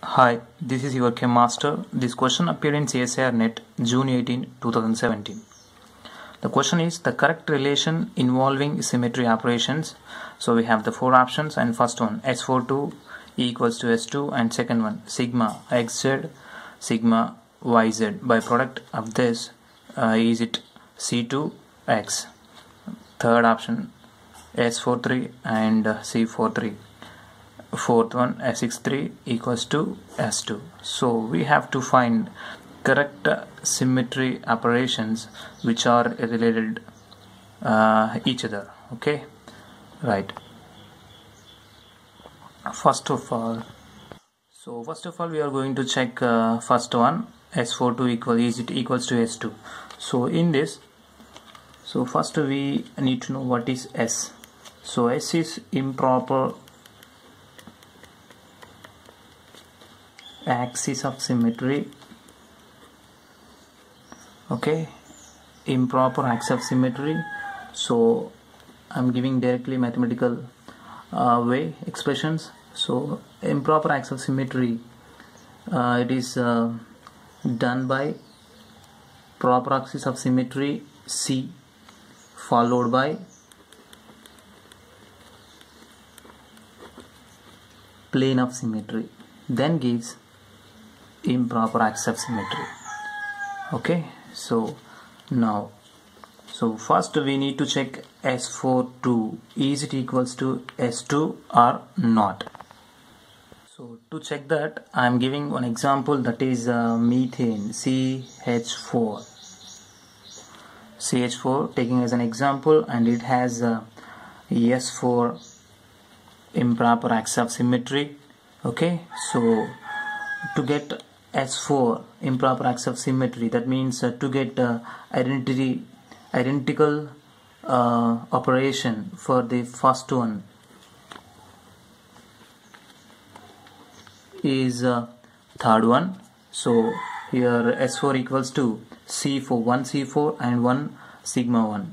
Hi, this is your Chem Master. This question appeared in CSIR Net June 18, 2017. The question is the correct relation involving symmetry operations. So we have the four options, and first one S42 equals to S2, and second one sigma xz sigma yz. By product of this is it C2x. Third option S43 and C43. Fourth one S63 equals to S2. So we have to find correct symmetry operations which are related each other. Okay, right. First of all we are going to check first one S42 equals to S2. So in this, first we need to know what is S. So S is improper axis of symmetry. Okay, improper axis of symmetry. So I'm giving directly mathematical way expressions. So improper axis of symmetry, it is done by proper axis of symmetry C followed by plane of symmetry, then gives improper axis of symmetry. Okay, so now first we need to check S42, is it equals to S2 or not. So to check that, I am giving one example, that is methane CH4 taking as an example, and it has S4 improper axis of symmetry. Okay, so to get S4 improper axis of symmetry, that means to get identical operation for the first one is third one. So here S4 equals to C4, one C4 and one sigma 1.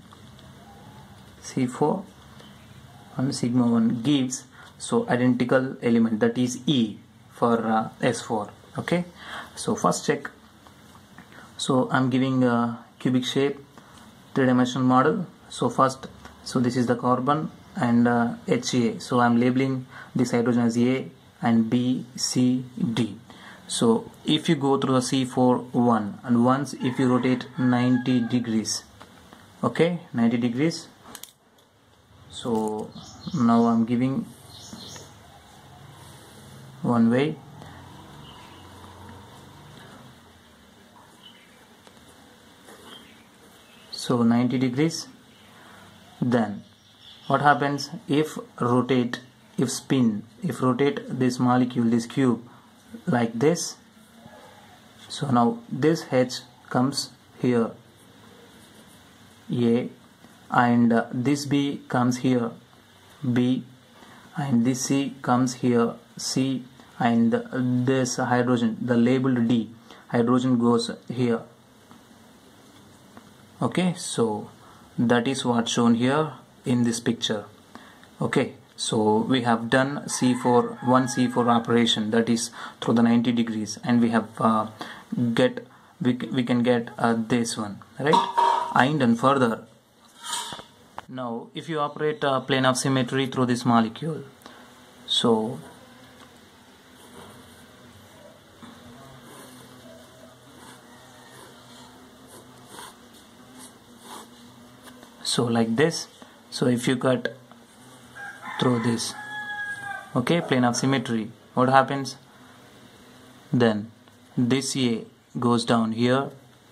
C4 and sigma 1 gives identical element, that is E for S4. Okay, so first check. So I'm giving a cubic shape 3-dimensional model. So first, this is the carbon and HA. So I'm labeling this hydrogen as A and B, C, D. So if you go through the C4 1, and once if you rotate 90 degrees, okay, 90 degrees. So now I'm giving one way. So 90 degrees. Then what happens if rotate this molecule, this cube, like this? So now this H comes here, A, and this B comes here, B, and this C comes here, C, and this hydrogen, the labeled D hydrogen, goes here. Okay, so that is what's shown here in this picture. Okay, so we have done one C4 operation, that is through the 90 degrees, and we have we can get this one, right? And then further, now if you operate a plane of symmetry through this molecule, so like this. So if you cut through this, okay, plane of symmetry, what happens? Then this A goes down here,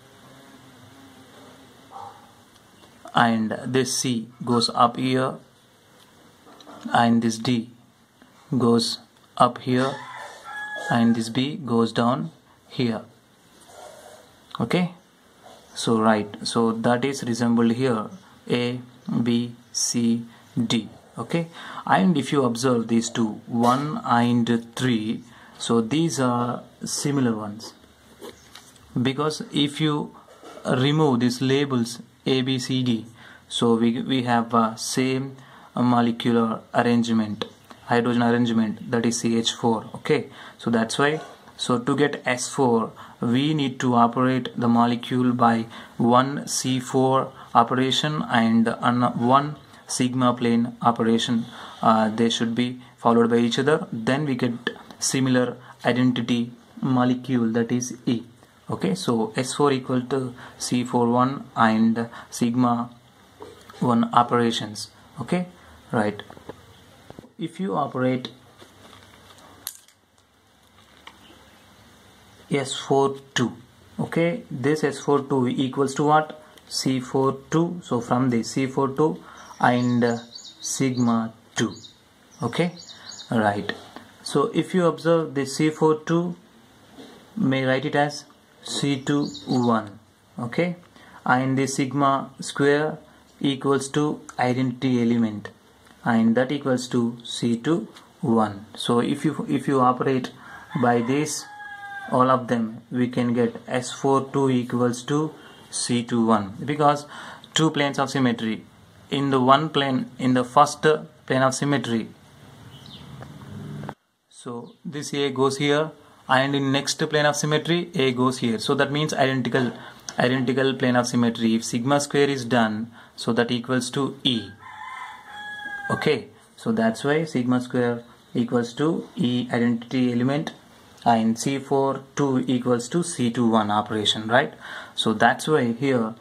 and this C goes up here, and this D goes up here, and this B goes down here. Okay, so right, so that is resembled here, A, B, C, D. Okay, and if you observe these two, 1 and 3, so these are similar ones, because if you remove these labels A, B, C, D, so we have same molecular arrangement, hydrogen arrangement, that is CH4. Okay, so that's why, so to get S4 we need to operate the molecule by one C4 operation and one sigma plane operation. They should be followed by each other, then we get similar identity molecule, that is E. Okay, so S4 equal to C41 and sigma 1 operations. Okay, right. If you operate S42, okay, this S42 equals to what? C42. So from this C42 and sigma 2. Okay, right. So if you observe this C42, may write it as C21. Okay, and the sigma square equals to identity element, and that equals to C21. So if you operate by this, all of them, we can get S42 equals to C21, because two planes of symmetry. In the one plane, in the first plane of symmetry, so this A goes here, and in next plane of symmetry A goes here, so that means identical plane of symmetry. If sigma square is done, so that equals to E. Okay, so that's why sigma square equals to E identity element, and C42 equals to C21 operation, right? So that's why here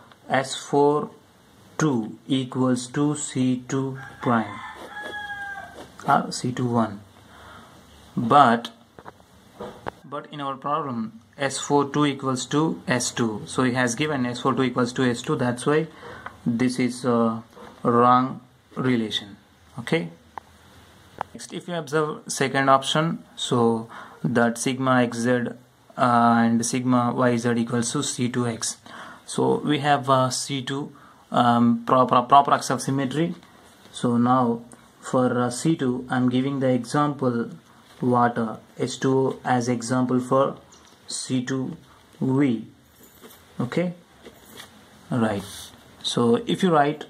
S42 equals to C2 prime or C21. But in our problem S42 equals to S2, so he has given S42 equals to S2, that's why this is a wrong relation. Okay, next, if you observe second option, so that sigma xz and sigma yz equals to C2x. So we have C2 proper axis of symmetry. So now for C2 I am giving the example water H2O as example for C2V. Okay, right. So if you write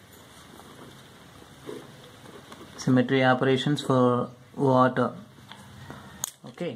symmetry operations for water, okay,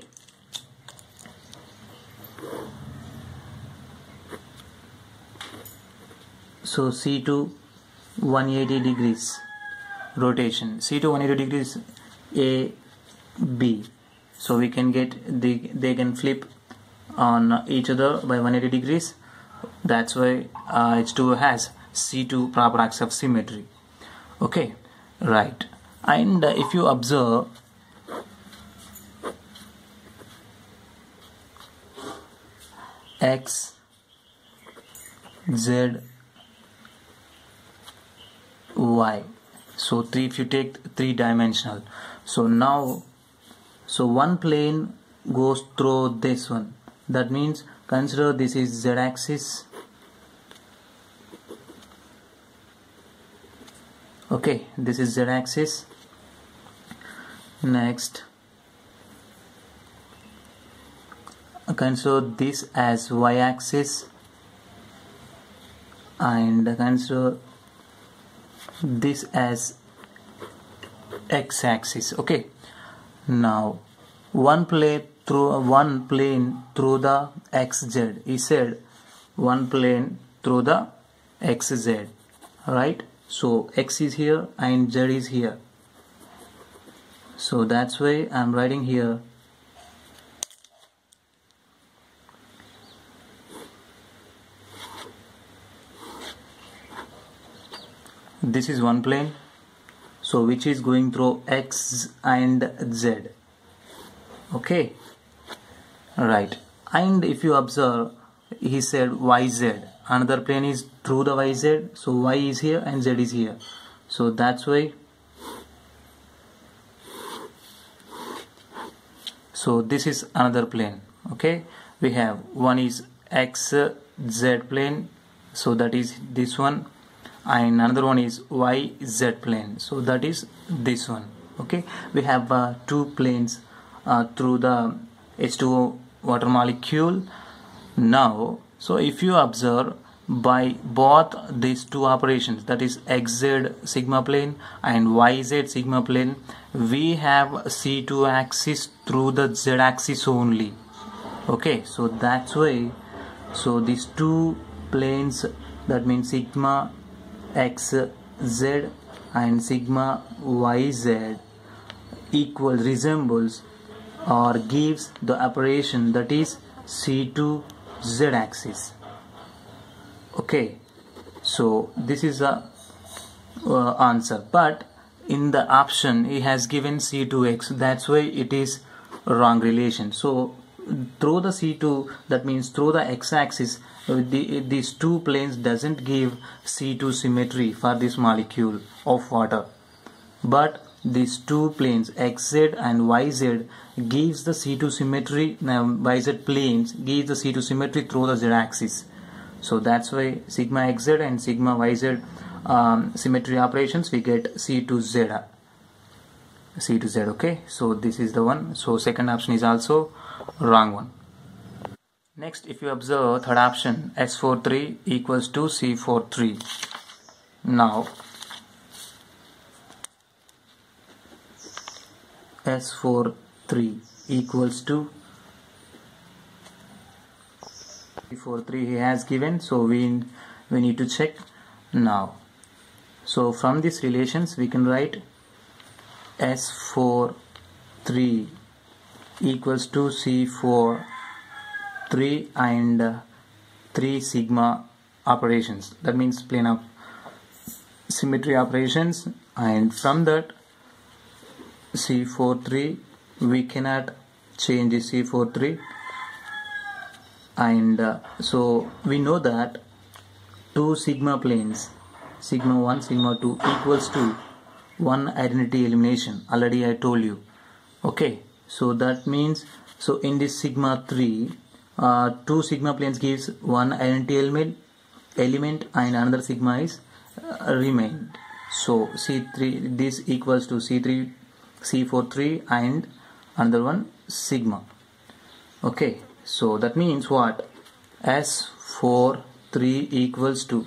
so C2 180 degrees rotation, C2 180 degrees A B, so we can get they can flip on each other by 180 degrees. That's why H2O has C2 proper axis of symmetry. Okay, right. And if you observe X, Z, Y, so if you take three-dimensional, so now, so one plane goes through this one, that means consider this is Z axis. Okay, this is Z axis. Next, consider this as Y axis, and consider this as X axis. Okay, now one plane through the XZ. He said one plane through the XZ, right? So X is here and Z is here, so that's why I'm writing here this is one plane, so which is going through X and Z. Okay, right. And if you observe, he said YZ, another plane is through the YZ, so Y is here and Z is here, so that's why, so this is another plane. Okay, we have one is XZ plane, so that is this one, and another one is YZ plane, so that is this one. Okay, we have two planes through the H2O water molecule. Now, so if you observe by both these two operations, that is xz sigma plane and yz sigma plane, we have C2 axis through the z axis only. Okay, so that's why, so these two planes, that means sigma xz and sigma yz resembles or gives the operation that is C2 z axis. Okay, so this is the answer, but in the option he has given C2x, that's why it is wrong relation. So through the C2, that means through the x-axis, these two planes doesn't give C2 symmetry for this molecule of water, but these two planes xz and yz gives the C2 symmetry. Now yz planes gives the C2 symmetry through the z-axis. So that's why sigma xz and sigma yz symmetry operations, we get C2z. Okay, so this is the one. So second option is also wrong one. Next, if you observe third option, S43 equals to C43. Now S43 equals to C43 he has given, so we need to check now. So from these relations we can write S43 equals to C43 and 3 sigma operations, that means plane of symmetry operations, and from that C43 we cannot change the C43, and so we know that two sigma planes, sigma 1 sigma 2 equals to one identity elimination, already I told you. Okay, so that means, so in this sigma 3 two sigma planes gives one identity element and another sigma is remained. So C3, this equals to C43 and another one sigma. Okay, so that means what? S43 equals to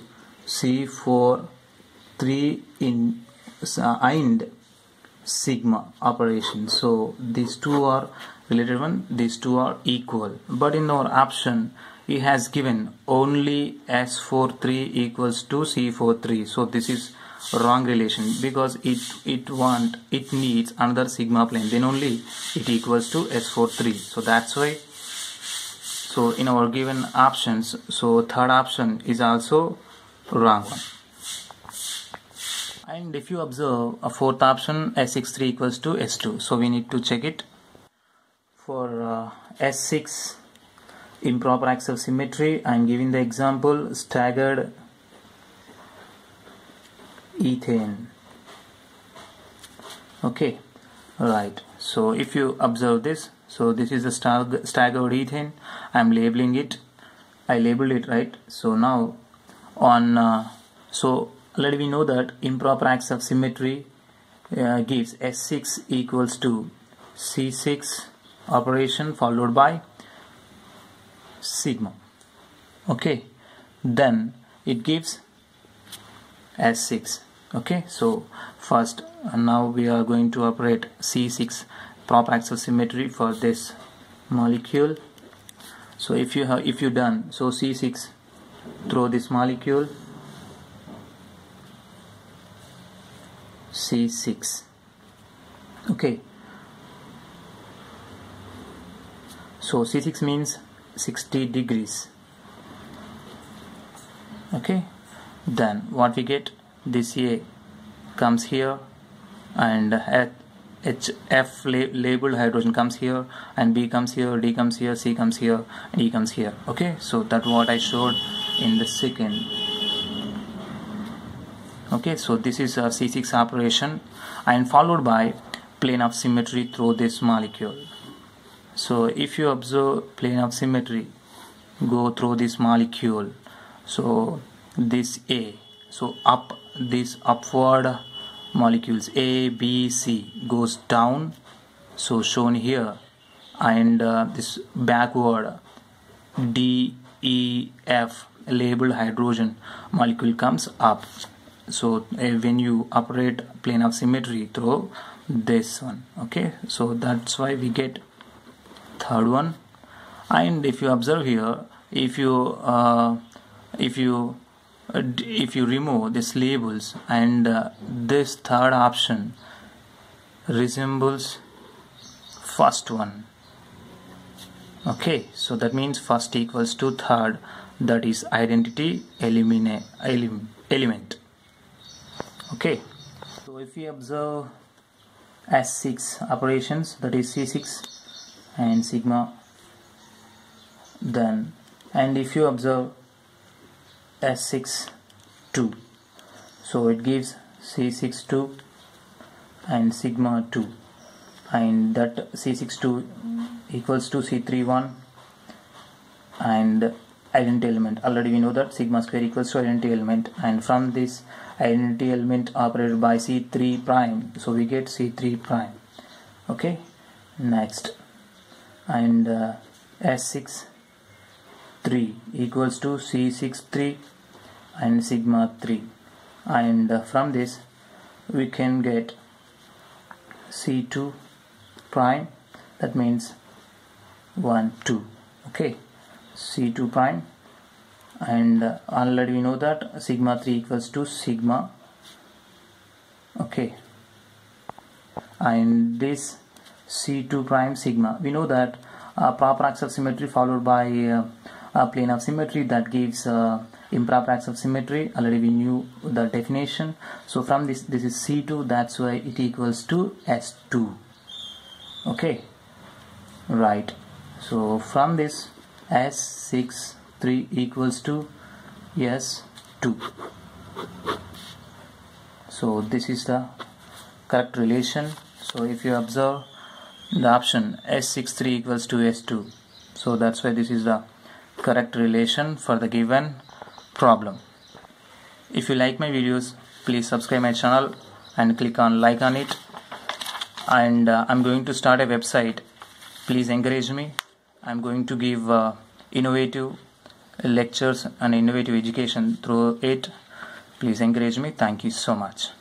C43 in and sigma operation. So these two are related one, these two are equal, but in our option he has given only S43 equals to C43. So this is wrong relation, because it needs another sigma plane, then only it equals to S43. So that's why, so in our given options, so third option is also wrong one. And if you observe a fourth option, S63 equals to S2, so we need to check it. For S6 improper axial symmetry, I am giving the example staggered ethane. Okay, right, so if you observe this, so this is the staggered ethane. I am labeling it, I labeled it, right? So now on so already we know that improper axial symmetry gives S6 equals to C6 operation followed by sigma. Okay, then it gives S6. Okay, so first now we are going to operate C6 proper axial symmetry for this molecule. So if you done, so C6 through this molecule, C6. Okay, so C6 means 60 degrees. Okay, then what we get, this A comes here and HF labeled hydrogen comes here, and B comes here, D comes here, C comes here, and E comes here. Okay, so that's what I showed in the second. Okay, so this is a C6 operation and followed by plane of symmetry through this molecule. So if you observe plane of symmetry go through this molecule, so this A, so up this upward molecules A, B, C goes down, so shown here, and this backward D, E, F labeled hydrogen molecule comes up. So when you operate plane of symmetry through this one, okay, so that's why we get third one. And if you observe here, if you remove these labels, and this third option resembles first one, okay, so that means first equals to third, that is identity element. Okay, so if we observe S6 operations, that is C6 and sigma, then, and if you observe S6 2, so it gives C6 2 and sigma 2, and that C6 2 equals to C3 1 and identity element. Already we know that sigma square equals to identity element, and from this identity element operated by C3 prime, so we get C3 prime. Okay, next, and S6 3 equals to C6 3 and sigma 3, and from this we can get C2 prime, that means 1 2, okay, C2 prime, and already we know that sigma 3 equals to sigma, okay, and this C2 prime sigma, we know that proper axis of symmetry followed by a plane of symmetry, that gives improper axis of symmetry. Already we knew the definition, so from this is C2, that's why it equals to S2, okay, right. So from this S6 3 equals to S2, so this is the correct relation. So if you observe the option S6 3 equals to S2, so that's why this is the correct relation for the given problem. If you like my videos, please subscribe my channel and click on like on it, and I'm going to start a website, please encourage me. I'm going to give innovative lectures and innovative education through it. Please encourage me. Thank you so much.